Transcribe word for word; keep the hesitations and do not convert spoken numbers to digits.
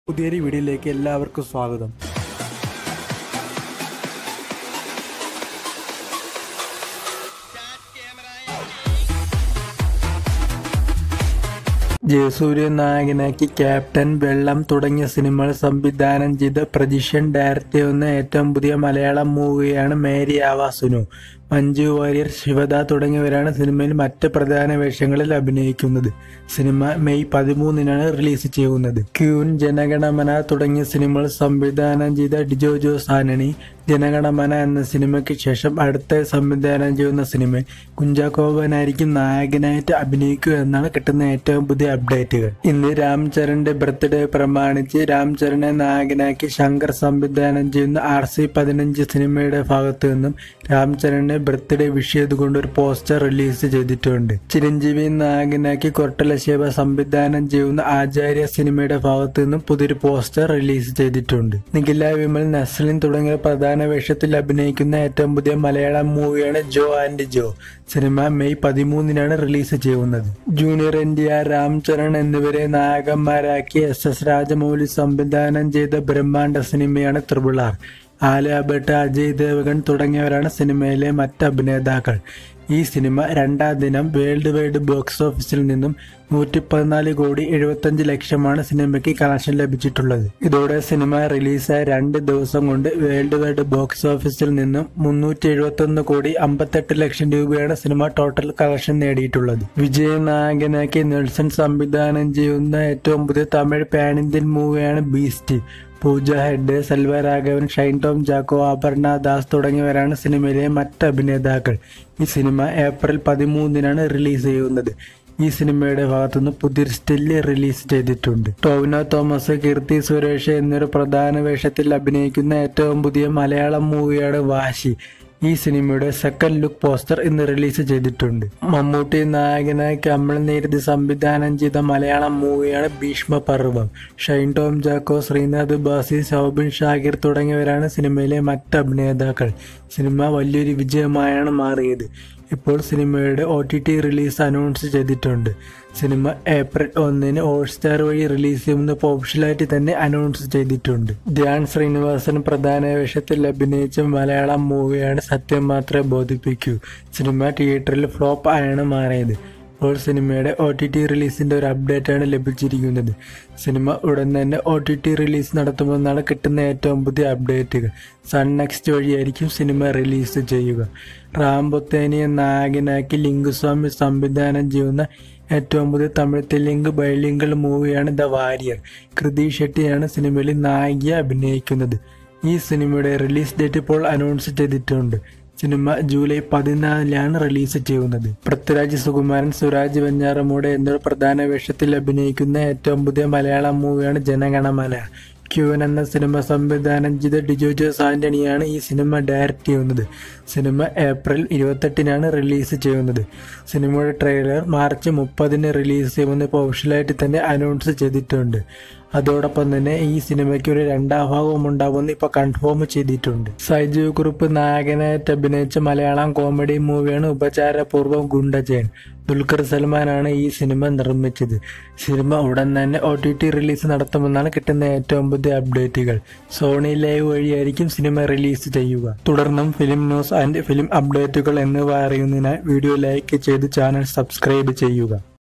പുതിയൊരു വീഡിയോയിലേക്ക് എല്ലാവർക്കും സ്വാഗതം. ജയസൂര്യ നായകനാക്കി ക്യാപ്റ്റൻ, വെള്ളം തുടങ്ങിയ സിനിമകൾ സംവിധാനം ചെയ്ത് പ്രജിഷൻ ഡയറക്റ്റ് ചെയ്യുന്ന ഏറ്റവും പുതിയ മലയാളം മൂവിയാണ് മേരി ആവാസുനു. മഞ്ജു വാര്യർ, ശിവദ തുടങ്ങിയവരാണ് സിനിമയിൽ മറ്റ് പ്രധാന വേഷങ്ങളിൽ അഭിനയിക്കുന്നത്. സിനിമ മെയ് പതിമൂന്നിനാണ് റിലീസ് ചെയ്യുന്നത്. ക്യൂൻ, ജനഗണമന തുടങ്ങിയ സിനിമകൾ സംവിധാനം ചെയ്ത ഡിജോ ജോസ് ആന്റണി ജനഗണമന എന്ന സിനിമയ്ക്ക് ശേഷം അടുത്ത സംവിധാനം ചെയ്യുന്ന സിനിമ കുഞ്ചാക്കോവനായിരിക്കും നായകനായിട്ട് അഭിനയിക്കുക എന്നാണ് കിട്ടുന്ന ഏറ്റവും പുതിയ അപ്ഡേറ്റുകൾ. ഇന്ന് രാം ചരണിന്റെ ബർത്ത്ഡേ പ്രമാണിച്ച് രാം ചരണിനെ നായകനാക്കി ശങ്കർ സംവിധാനം ചെയ്യുന്ന ആർ സി പതിനഞ്ച് സിനിമയുടെ ഭാഗത്തു നിന്നും രാം ചരണിനെ ബർത്ത്ഡേ വിഷ് ചെയ്തുകൊണ്ട് ഒരു പോസ്റ്റർ റിലീസ് ചെയ്തിട്ടുണ്ട്. ചിരഞ്ജീവി നായകനാക്കി കൊർട്ടല ശിവ സംവിധാനം ചെയ്യുന്ന ആചാര്യ സിനിമയുടെ ഭാഗത്തു നിന്നും പുതിയൊരു പോസ്റ്റർ റിലീസ് ചെയ്തിട്ടുണ്ട്. നിഖില വിമൽ, നസ്ലിൻ തുടങ്ങിയ പ്രധാന വേഷത്തിൽ അഭിനയിക്കുന്ന ഏറ്റവും പുതിയ മലയാളം മൂവിയാണ് ജോ ആൻഡ് ജോ. സിനിമ മെയ് പതിമൂന്നിനാണ് റിലീസ് ചെയ്യുന്നത്. Junior N T R, Ram Charan എന്നിവരെ നായകന്മാരാക്കി എസ് എസ് രാജമൗലി സംവിധാനം ചെയ്ത ബ്രഹ്മാണ്ഡ സിനിമയാണ് ത്രിപിൾ ആർ. ആലിയ ഭട്ട്, അജയ് ദേവഗൺ തുടങ്ങിയവരാണ് സിനിമയിലെ മറ്റ് അഭിനേതാക്കൾ. ഈ സിനിമ രണ്ടാം ദിനം വേൾഡ് വൈഡ് ബോക്സ് ഓഫീസിൽ നിന്നും നൂറ്റി പതിനാല് കോടി എഴുപത്തഞ്ച് ലക്ഷമാണ് സിനിമയ്ക്ക് കളക്ഷൻ ലഭിച്ചിട്ടുള്ളത്. ഇതോടെ സിനിമ റിലീസായ രണ്ട് ദിവസം കൊണ്ട് വേൾഡ് വൈഡ് ബോക്സ് ഓഫീസിൽ നിന്നും മുന്നൂറ്റി എഴുപത്തി ഒന്ന് കോടി അമ്പത്തെട്ട് ലക്ഷം രൂപയാണ് സിനിമ ടോട്ടൽ കളക്ഷൻ നേടിയിട്ടുള്ളത്. വിജയ് നായകനാക്കി നെൽസൺ സംവിധാനം ചെയ്യുന്ന ഏറ്റവും പുതിയ തമിഴ് പാൻ ഇന്ത്യൻ മൂവിയാണ് ബീസ്റ്റ്. പൂജ ഹെഗ്ഡെ, സെൽവരാഘവൻ, ഷൈൻ ടോം ചാക്കോ, അപർണ ദാസ് തുടങ്ങിയവരാണ് സിനിമയിലെ മറ്റ് അഭിനേതാക്കൾ. ഈ സിനിമ ഏപ്രിൽ പതിമൂന്നിനാണ് റിലീസ് ചെയ്യുന്നത്. ഈ സിനിമയുടെ ഭാഗത്തുനിന്ന് പുതിയൊരു സ്റ്റില്ല് റിലീസ് ചെയ്തിട്ടുണ്ട്. ടോവിനോ തോമസ്, കീർത്തി സുരേഷ് എന്നിവർ പ്രധാന വേഷത്തിൽ അഭിനയിക്കുന്ന ഏറ്റവും പുതിയ മലയാളം മൂവിയാണ് വാശി. ഈ സിനിമയുടെ സെക്കൻഡ് ലുക്ക് പോസ്റ്റർ ഇന്ന് റിലീസ് ചെയ്തിട്ടുണ്ട്. മമ്മൂട്ടി നായകനായി കമൽ നീരദ് സംവിധാനം ചെയ്ത മലയാളം മൂവിയാണ് ഭീഷ്മ പർവം. ഷൈൻ ടോം ചാക്കോ, ശ്രീനാഥ് ബാസി, സൗബിൻ ഷാഹിർ തുടങ്ങിയവരാണ് സിനിമയിലെ മറ്റ് അഭിനേതാക്കൾ. സിനിമ വലിയൊരു വിജയമായാണ് മാറിയത്. ഇപ്പോൾ സിനിമയുടെ O T T release announce ചെയ്തിട്ടുണ്ട്. സിനിമ ഏപ്രിൽ ഒന്നിന് ഹോട്ട്സ്റ്റാർ വഴി റിലീസ് ചെയ്യുമെന്ന് ഒഫീഷ്യലായിട്ട് തന്നെ അനൗൺസ് ചെയ്തിട്ടുണ്ട്. ധ്യാൻ ശ്രീനിവാസൻ പ്രധാന വേഷത്തിൽ അഭിനയിച്ച മലയാളം മൂവിയാണ് സത്യം മാത്രമേ ബോധിപ്പിക്കൂ. സിനിമ തിയേറ്ററിൽ ഫ്ലോപ്പ് ആയാണ് മാറിയത്. ഇപ്പോൾ സിനിമയുടെ ഒ ടി ടി റിലീസിന്റെ ഒരു അപ്ഡേറ്റ് ആണ് ലഭിച്ചിരിക്കുന്നത്. സിനിമ ഉടൻ തന്നെ ഒ ടി ടി റിലീസ് നടത്തുമെന്നാണ് കിട്ടുന്ന ഏറ്റവും പുതിയ അപ്ഡേറ്റുകൾ. സൺ നെക്സ്റ്റ് വഴിയായിരിക്കും സിനിമ റിലീസ് ചെയ്യുക. റാം പൊത്തേനിയെ നായകനാക്കി ലിംഗുസ്വാമി സംവിധാനം ചെയ്യുന്ന ഏറ്റവും പുതിയ തമിഴ് തെലുങ്ക് ബൈലിംഗൽ മൂവിയാണ് ദ വാരിയർ. കൃതി ഷെട്ടിയാണ് സിനിമയിൽ നായികയെ അഭിനയിക്കുന്നത്. ഈ സിനിമയുടെ റിലീസ് ഡേറ്റ് ഇപ്പോൾ അനൗൺസ് ചെയ്തിട്ടുണ്ട്. സിനിമ ജൂലൈ പതിനാലിലാണ് റിലീസ് ചെയ്യുന്നത്. പൃഥ്വിരാജ്, സുകുമാരൻ, സുരാജ് വെഞ്ഞാറമൂട് എന്നിവർ പ്രധാന വേഷത്തിൽ അഭിനയിക്കുന്ന ഏറ്റവും പുതിയ മലയാളം മൂവിയാണ് ജനഗണമന. ക്യൂൻ എന്ന സിനിമ സംവിധാനം ചെയ്ത ഡിജോ ജോസ് ആന്റണിയാണ് ഈ സിനിമ ഡയറക്റ്റ് ചെയ്യുന്നത്. സിനിമ ഏപ്രിൽ ഇരുപത്തെട്ടിനാണ് റിലീസ് ചെയ്യുന്നത്. സിനിമയുടെ ട്രെയിലർ മാർച്ച് മുപ്പതിന് റിലീസ് ചെയ്യുമെന്ന് ഇപ്പോൾ ഒഫീഷ്യലായിട്ട് തന്നെ അനൗൺസ് ചെയ്തിട്ടുണ്ട്. അതോടൊപ്പം തന്നെ ഈ സിനിമയ്ക്ക് ഒരു രണ്ടാം ഭാഗവും ഉണ്ടാവുമെന്ന് ഇപ്പൊ കൺഫേം ചെയ്തിട്ടുണ്ട്. സൈജു കുറുപ്പ് നായകനായിട്ട് അഭിനയിച്ച മലയാളം കോമഡി മൂവിയാണ് ഉപചാരപൂർവ്വം ഗുണ്ടജയൻ. ദുൽഖർ സൽമാനാണ് ഈ സിനിമ നിർമ്മിച്ചത്. സിനിമ ഉടൻ തന്നെ ഒ ടി ടി റിലീസ് നടത്തുമെന്നാണ് കിട്ടുന്ന ഏറ്റവും പുതിയ അപ്ഡേറ്റുകൾ. സോണി ലൈവ് വഴിയായിരിക്കും സിനിമ റിലീസ് ചെയ്യുക. തുടർന്നും ഫിലിം ന്യൂസ് ആൻഡ് ഫിലിം അപ്ഡേറ്റുകൾ എന്നിവ അറിയുന്നതിനായി വീഡിയോ ലൈക്ക് ചെയ്ത് ചാനൽ സബ്സ്ക്രൈബ് ചെയ്യുക.